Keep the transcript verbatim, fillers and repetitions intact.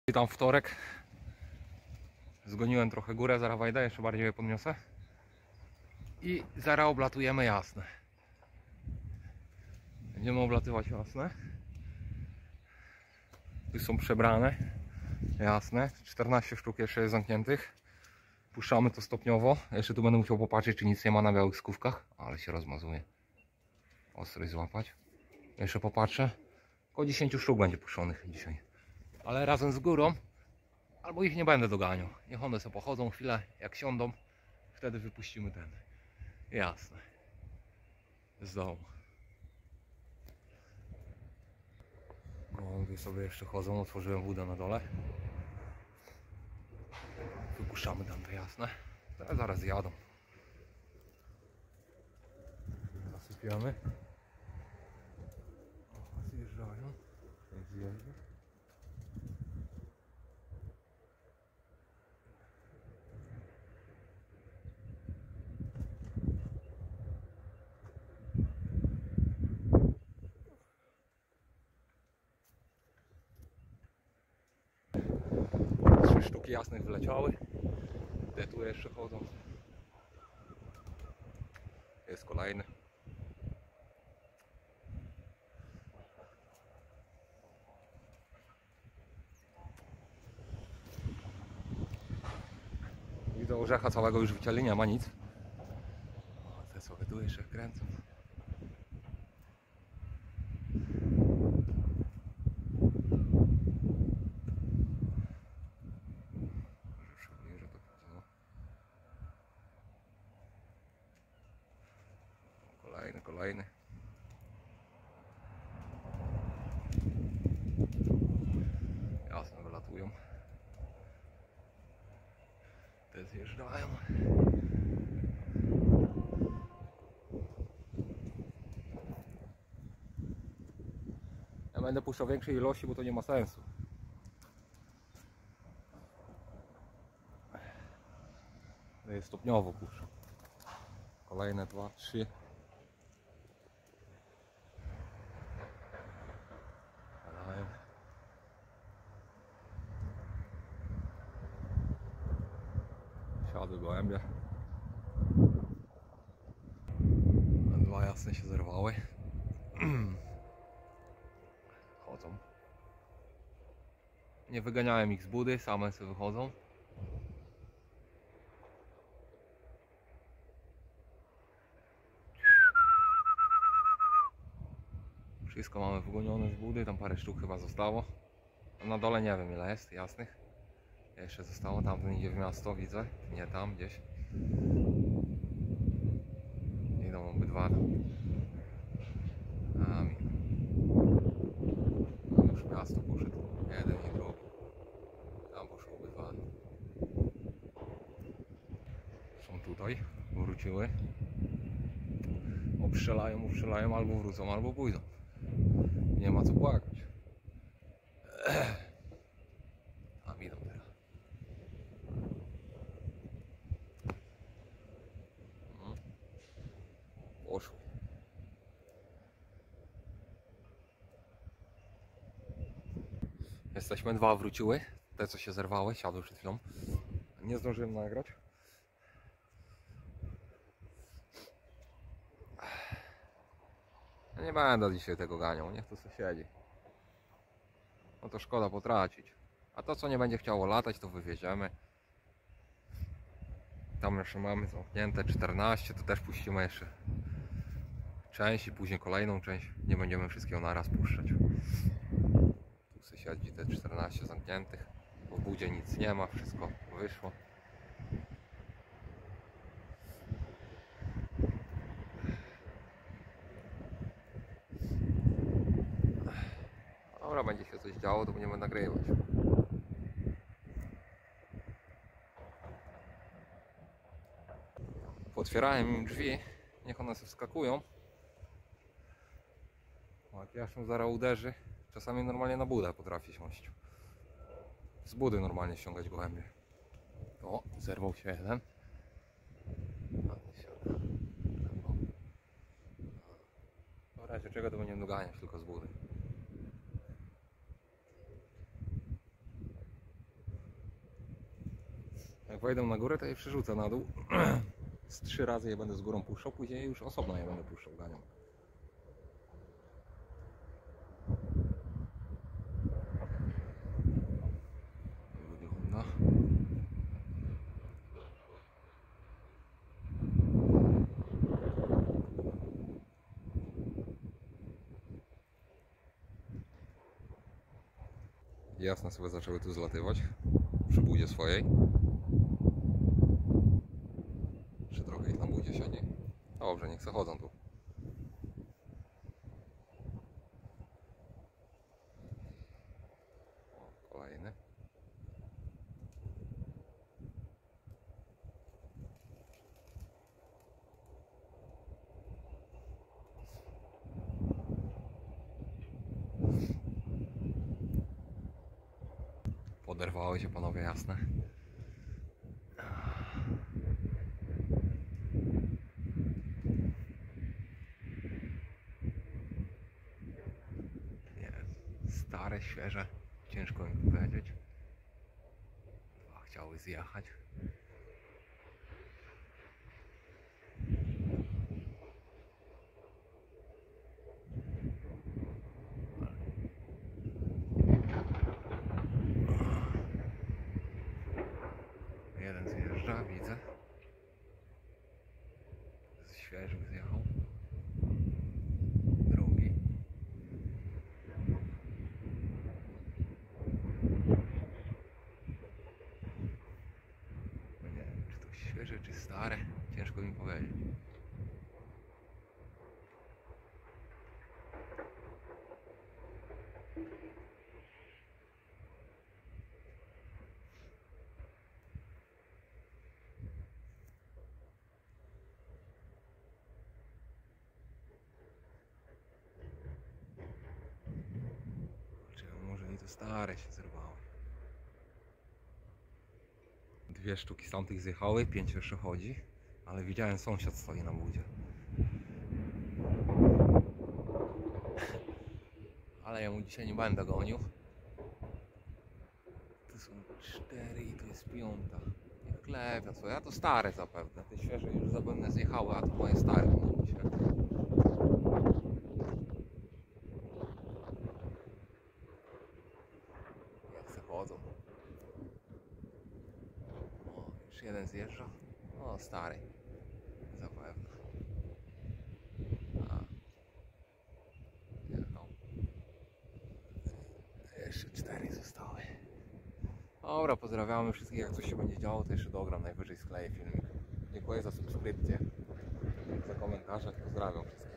Witam wtorek. Zgoniłem trochę górę, zaraz wejdę, jeszcze bardziej je podniosę. I zaraz oblatujemy Jasne. Będziemy oblatywać Jasne. Tu są przebrane Jasne. czternaście sztuk jeszcze jest zamkniętych. Puszczamy to stopniowo. Jeszcze tu będę musiał popatrzeć, czy nic nie ma na białych skówkach. Ale się rozmazuje. Ostrość złapać. Jeszcze popatrzę. Około dziesięć sztuk będzie puszczonych dzisiaj. Ale razem z górą. Albo ich nie będę doganiał. Niech one sobie pochodzą chwilę, jak siądą, wtedy wypuścimy ten. Jasne. Z domu. Gołąbie sobie jeszcze chodzą, otworzyłem wódę na dole. Wypuszczamy tam te Jasne. Teraz zaraz jadą. Zasypiamy. O, zjeżdżają. Zjeżdżają. Trzy sztuki Jasnych wyleciały. Te tu jeszcze chodzą. Jest kolejny. Widzę, orzecha całego już wycięli, nie ma nic. O, te sobie tu jeszcze kręcą. Kolejny, kolejny. Jasne, wylatują. Te zjeżdżają. Ja będę puszczał większej ilości, bo to nie ma sensu. Ja stopniowo puszczam. Kolejne dwa, trzy. Siadły gołębie. Dwa Jasne się zerwały. Chodzą. Nie wyganiałem ich z budy, same sobie wychodzą. Wszystko mamy wygonione z budy, tam parę sztuk chyba zostało. Na dole nie wiem ile jest Jasnych. Jeszcze zostało, tamten idzie w miasto, widzę. Nie tam, gdzieś. Idą obydwa. A mi. Tam już w miasto poszedł. Jeden i drugi. Tam poszło obydwa. Są tutaj. Wróciły. Obstrzelają, obstrzelają, albo wrócą, albo pójdą. Nie ma co płakać. Tam idą teraz. Poszło. Jesteśmy, dwa wróciły. Te co się zerwały, siadły przed chwilą. Nie zdążyłem nagrać. Ja nie będę dzisiaj tego ganiał, niech to sobie siedzi. No to szkoda potracić. A to co nie będzie chciało latać, to wywieziemy. Tam jeszcze mamy zamknięte czternaście, to też puścimy jeszcze część i później kolejną część. Nie będziemy wszystkiego naraz puszczać. Tu sobie siedzi te czternaście zamkniętych. Po budzie nic nie ma, wszystko wyszło. Dobra, będzie się coś działo, to będziemy nagrywać. Otwierałem im drzwi, niech one sobie wskakują. O, jak Jaszczur zaraz uderzy, czasami normalnie na budę potrafi siąść. Z budy normalnie ściągać gołębie. O, zerwał się jeden. W razie czego to będziemy doganiać tylko z budy. wejdę na górę, to je przerzucę na dół. Z trzy razy je będę z górą puszczał, później już osobno je będę puszczał ganią. Wygląda. Jasne sobie zaczęły tu zlatywać przy budzie swojej. Jeszcze trochę ich na budzie siedzi. Dobrze, niech se chodzą tu. O, kolejny. Poderwały się panowie, jasne. Nie, stare, świeże, ciężko mi powiedzieć. Dwa chciały zjechać. Jeden zjeżdża, widzę. Z świeżych zjechał. Drugi. No nie wiem, czy to świeże, czy stare. Ciężko mi powiedzieć. Może i to stare się zerwały. Dwie sztuki z tamtych zjechały, pięć jeszcze chodzi, ale widziałem, sąsiad stoi na budzie. Ale ja mu dzisiaj nie będę gonił. Tu są cztery i tu jest piąta. Nie klepia, co? Ja to stare zapewne. Te świeże już zapewne zjechały, a to moje stare będą dzisiaj. Chodzą. O, już jeden zjeżdża. O, stary. Zapewne. A. Jechał. Jeszcze cztery zostały. Dobra, pozdrawiamy wszystkich. Jak coś się będzie działo, to jeszcze dogram. Najwyżej skleję filmik. Dziękuję za subskrypcję, za komentarze. Pozdrawiam wszystkich.